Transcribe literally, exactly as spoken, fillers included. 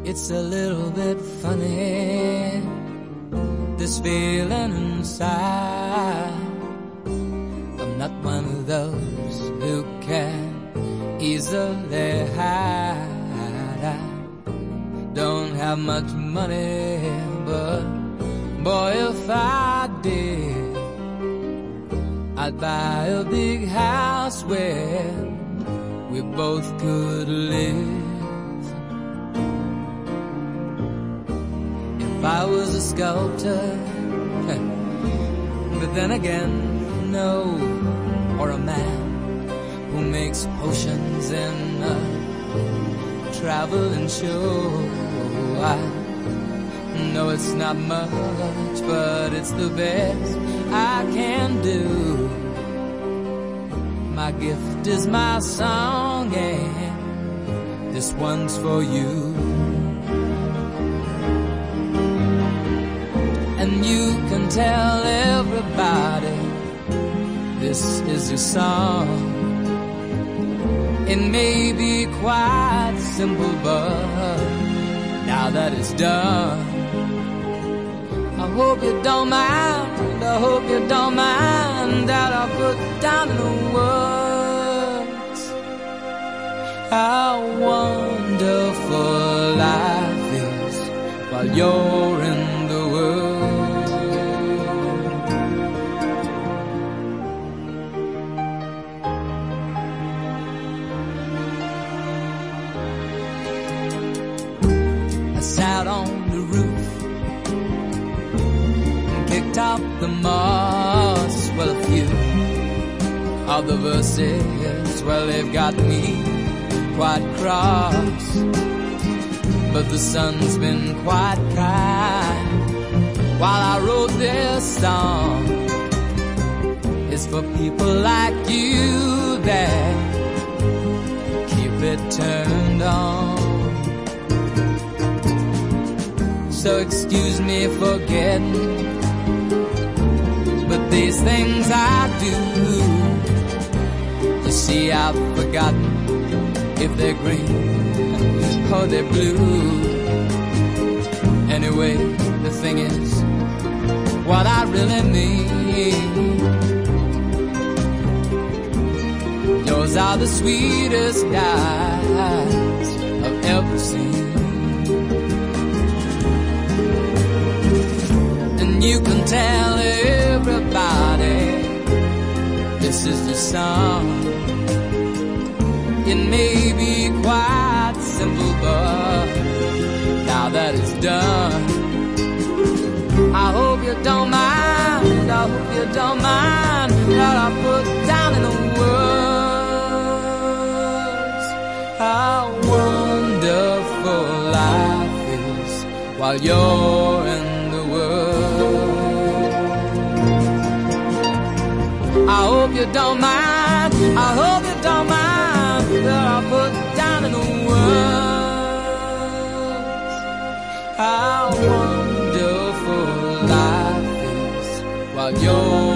It's a little bit funny, this feeling inside. I'm not one of those who can easily hide. I don't have much money, but boy, if I did, I'd buy a big house where we both could live. If I was a sculptor, but then again, no, or a man who makes potions in a traveling show. I know it's not much, but it's the best I can do. My gift is my song, and this one's for you. And you can tell everybody this is your song. It may be quite simple, but now that it's done, I hope you don't mind, I hope you don't mind that I put down in the words how wonderful life is while you're in the world. I sat on the roof and kicked out the moss. Well, a few of the verses, well, they've got me quite cross, but the sun's been quite kind while I wrote this song. It's for people like you that keep it turned on. So excuse me for getting, but these things I do, you see, I've forgotten if they're green or they're blue. Anyway, the thing is, what I really mean, yours are the sweetest eyes I've ever seen. And you can tell everybody this is the song. It may be quite simple, but now that it's done, I hope you don't mind, I hope you don't mind that I put down in the words how wonderful life is while you're in the world. I hope you don't mind, I hope you don't mind that I put down in the words how wonderful life is while you're